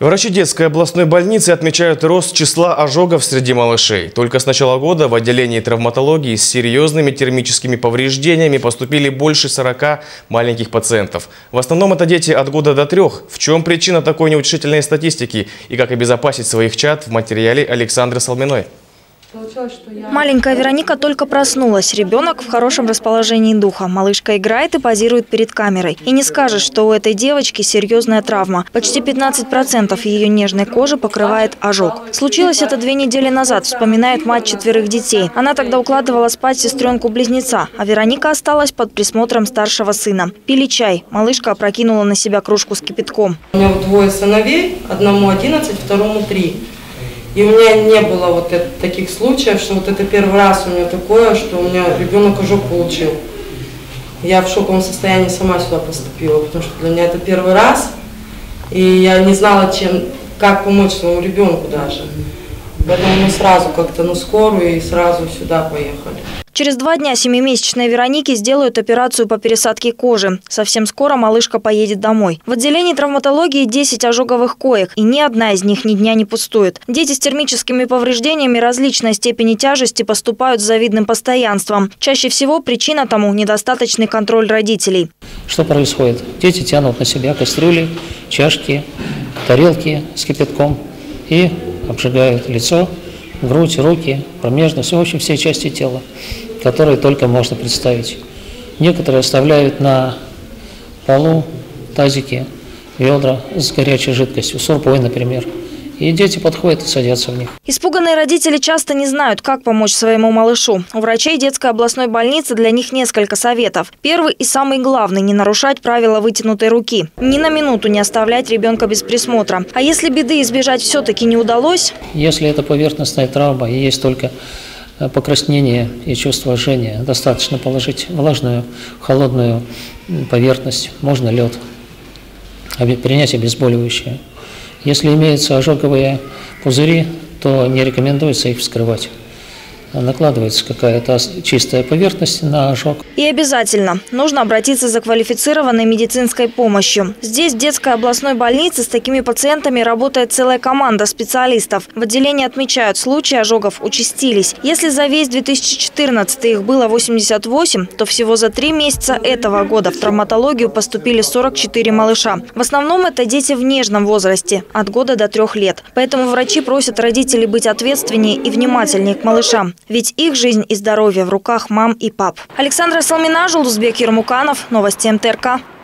Врачи детской областной больницы отмечают рост числа ожогов среди малышей. Только с начала года в отделении травматологии с серьезными термическими повреждениями поступили больше 40 маленьких пациентов. В основном это дети от года до 3. В чем причина такой неутешительной статистики и как обезопасить своих чад, в материале Александры Салминой. Маленькая Вероника только проснулась. Ребенок в хорошем расположении духа. Малышка играет и позирует перед камерой. И не скажешь, что у этой девочки серьезная травма. Почти 15% ее нежной кожи покрывает ожог. Случилось это 2 недели назад, вспоминает мать 4 детей. Она тогда укладывала спать сестренку-близнеца, а Вероника осталась под присмотром старшего сына. Пили чай. Малышка опрокинула на себя кружку с кипятком. У меня 2 сыновей, одному 11, второму 3. И у меня не было таких случаев, что это первый раз у меня такое, что у меня ребенок ожог получил. Я в шоковом состоянии сама сюда поступила, потому что для меня это первый раз. И я не знала, как помочь своему ребенку даже. Поэтому мы сразу как-то скорую и сразу сюда поехали. Через 2 дня 7-месячной Веронике сделают операцию по пересадке кожи. Совсем скоро малышка поедет домой. В отделении травматологии 10 ожоговых коек, и ни одна из них ни дня не пустует. Дети с термическими повреждениями различной степени тяжести поступают с завидным постоянством. Чаще всего причина тому – недостаточный контроль родителей. Что происходит? Дети тянут на себя кастрюли, чашки, тарелки с кипятком и обжигают лицо, грудь, руки, промежность, в общем, все части тела, которые только можно представить. Некоторые оставляют на полу тазики, ведра с горячей жидкостью, сорпой, например. И дети подходят и садятся в них. Испуганные родители часто не знают, как помочь своему малышу. У врачей детской областной больницы для них несколько советов. Первый и самый главный – не нарушать правила вытянутой руки. Ни на минуту не оставлять ребенка без присмотра. А если беды избежать все-таки не удалось? Если это поверхностная травма и есть только покраснение и чувство жжения, достаточно положить влажную, холодную поверхность, можно лед, принять обезболивающее. Если имеются ожоговые пузыри, то не рекомендуется их вскрывать. Накладывается какая-то чистая поверхность на ожог. И обязательно нужно обратиться за квалифицированной медицинской помощью. Здесь, в детской областной больнице, с такими пациентами работает целая команда специалистов. В отделении отмечают, случаи ожогов участились. Если за весь 2014 их было 88, то всего за 3 месяца этого года в травматологию поступили 44 малыша. В основном это дети в нежном возрасте, от года до 3 лет. Поэтому врачи просят родителей быть ответственнее и внимательнее к малышам. Ведь их жизнь и здоровье в руках мам и пап. Александра Салмина, Жулдузбек Ермуканов. Новости МТРК.